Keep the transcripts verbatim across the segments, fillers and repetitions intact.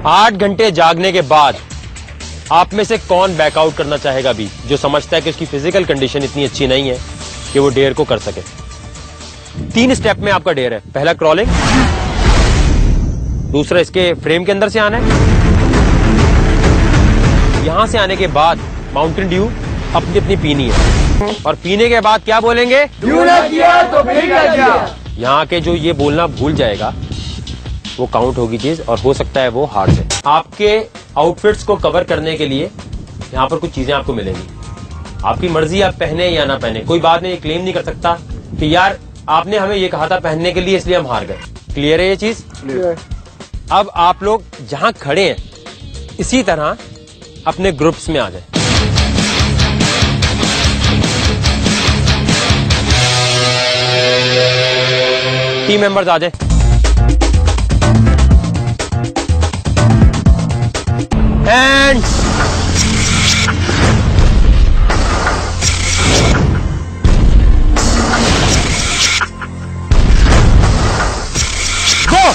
आठ घंटे जागने के बाद आप में से कौन बैकआउट करना चाहेगा भी, जो समझता है कि उसकी फिजिकल कंडीशन इतनी अच्छी नहीं है कि वो डेयर को कर सके। तीन स्टेप में आपका डेयर है। पहला क्रॉलिंग, दूसरा इसके फ्रेम के अंदर से आना है, यहां से आने के बाद माउंटेन ड्यू अपनी अपनी पीनी है, और पीने के बाद क्या बोलेंगे, ड्यू ना किया तो फिर क्या किया। यहाँ के जो ये बोलना भूल जाएगा वो काउंट होगी चीज, और हो सकता है वो हार जाए। आपके आउटफिट्स को कवर करने के लिए यहाँ पर कुछ चीजें आपको मिलेंगी। आपकी मर्जी, आप पहने या ना पहने, कोई बात नहीं, क्लेम नहीं कर सकता कि यार आपने हमें ये कहा था पहनने के लिए इसलिए हम हार गए। क्लियर है ये चीज? अब आप लोग जहां खड़े हैं इसी तरह अपने ग्रुप्स में आ जाए। टीम मेंबर्स आ जाए। And go.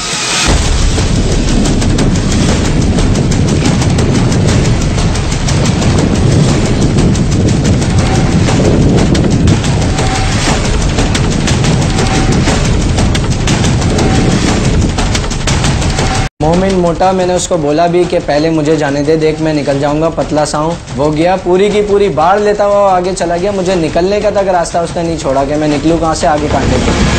मोमिन मोटा, मैंने उसको बोला भी कि पहले मुझे जाने दे, देख मैं निकल जाऊंगा, पतला सा हूँ। वो गया, पूरी की पूरी बाढ़ लेता हुआ आगे चला गया। मुझे निकलने का तक रास्ता उसने नहीं छोड़ा कि मैं निकलूँ कहाँ से, आगे कांटे पे।